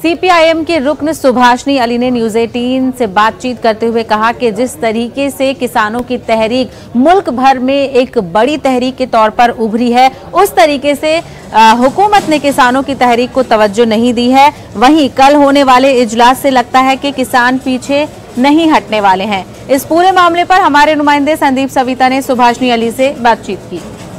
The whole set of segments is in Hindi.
सीपीआईएम के रुकन सुभाषनी अली ने न्यूज 18 से बातचीत करते हुए कहा कि जिस तरीके से किसानों की तहरीक मुल्क भर में एक बड़ी तहरीक के तौर पर उभरी है, उस तरीके से हुकूमत ने किसानों की तहरीक को तवज्जो नहीं दी है। वहीं कल होने वाले इजलास से लगता है कि किसान पीछे नहीं हटने वाले हैं। इस पूरे मामले पर हमारे नुमाइंदे संदीप सविता ने सुभाषनी अली से बातचीत की।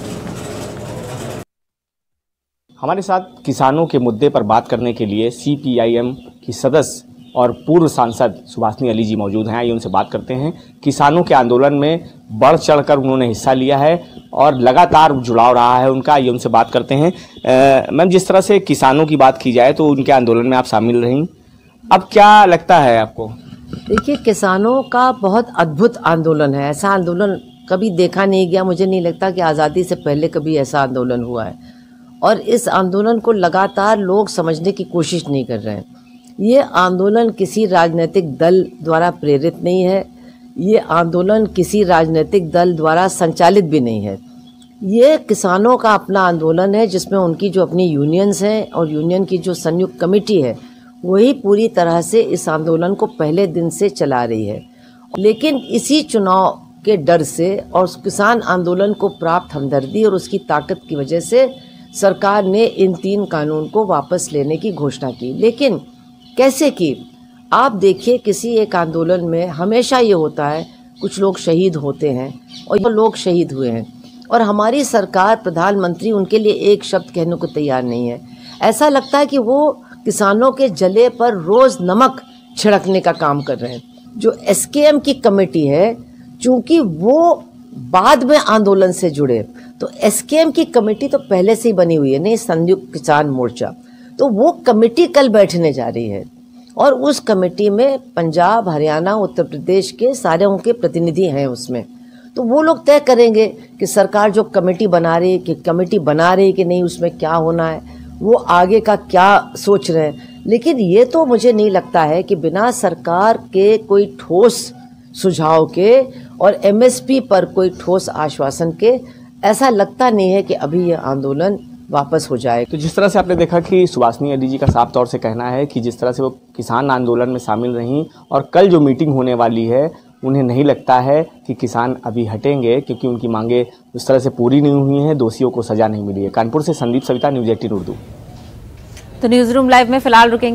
हमारे साथ किसानों के मुद्दे पर बात करने के लिए सीपीआईएम की सदस्य और पूर्व सांसद सुभाषनी अली जी मौजूद हैं। आइए उनसे बात करते हैं। किसानों के आंदोलन में बढ़ चढ़कर उन्होंने हिस्सा लिया है और लगातार जुड़ाव रहा है उनका। आइए उनसे बात करते हैं। मैम, जिस तरह से किसानों की बात की जाए तो उनके आंदोलन में आप शामिल रहीं, अब क्या लगता है आपको? देखिए, किसानों का बहुत अद्भुत आंदोलन है। ऐसा आंदोलन कभी देखा नहीं गया। मुझे नहीं लगता कि आज़ादी से पहले कभी ऐसा आंदोलन हुआ है। और इस आंदोलन को लगातार लोग समझने की कोशिश नहीं कर रहे हैं। ये आंदोलन किसी राजनीतिक दल द्वारा प्रेरित नहीं है। ये आंदोलन किसी राजनीतिक दल द्वारा संचालित भी नहीं है। ये किसानों का अपना आंदोलन है, जिसमें उनकी जो अपनी यूनियंस हैं और यूनियन की जो संयुक्त कमेटी है, वही पूरी तरह से इस आंदोलन को पहले दिन से चला रही है। लेकिन इसी चुनाव के डर से और किसान आंदोलन को प्राप्त हमदर्दी और उसकी ताकत की वजह से सरकार ने इन 3 कानून को वापस लेने की घोषणा की। लेकिन कैसे की? आप देखिए, किसी एक आंदोलन में हमेशा ये होता है, कुछ लोग शहीद होते हैं और ये लोग शहीद हुए हैं और हमारी सरकार, प्रधानमंत्री उनके लिए एक शब्द कहने को तैयार नहीं है। ऐसा लगता है कि वो किसानों के जले पर रोज़ नमक छिड़कने का काम कर रहे हैं। जो एसकेएम की कमेटी है, चूँकि वो बाद में आंदोलन से जुड़े, तो एसकेएम की कमेटी तो पहले से ही बनी हुई है, नहीं, संयुक्त किसान मोर्चा, तो वो कमेटी कल बैठने जा रही है और उस कमेटी में पंजाब, हरियाणा, उत्तर प्रदेश के सारे उनके प्रतिनिधि हैं उसमें। तो वो लोग तय करेंगे कि सरकार जो कमेटी बना रही है कि कमेटी बना रही है कि नहीं, उसमें क्या होना है, वो आगे का क्या सोच रहे हैं। लेकिन ये तो मुझे नहीं लगता है कि बिना सरकार के कोई ठोस सुझाव के और एमएसपी पर कोई ठोस आश्वासन के, ऐसा लगता नहीं है कि अभी ये आंदोलन वापस हो जाए। तो जिस तरह से आपने देखा कि सुभाषनी अली जी का साफ तौर से कहना है कि जिस तरह से वो किसान आंदोलन में शामिल रहीं और कल जो मीटिंग होने वाली है, उन्हें नहीं लगता है कि किसान अभी हटेंगे, क्योंकि उनकी मांगे उस तरह से पूरी नहीं हुई हैं, दोषियों को सजा नहीं मिली है। कानपुर से संदीप सविता, न्यूज 18 उर्दू। तो न्यूज रूम लाइव में फिलहाल रुकेंगे।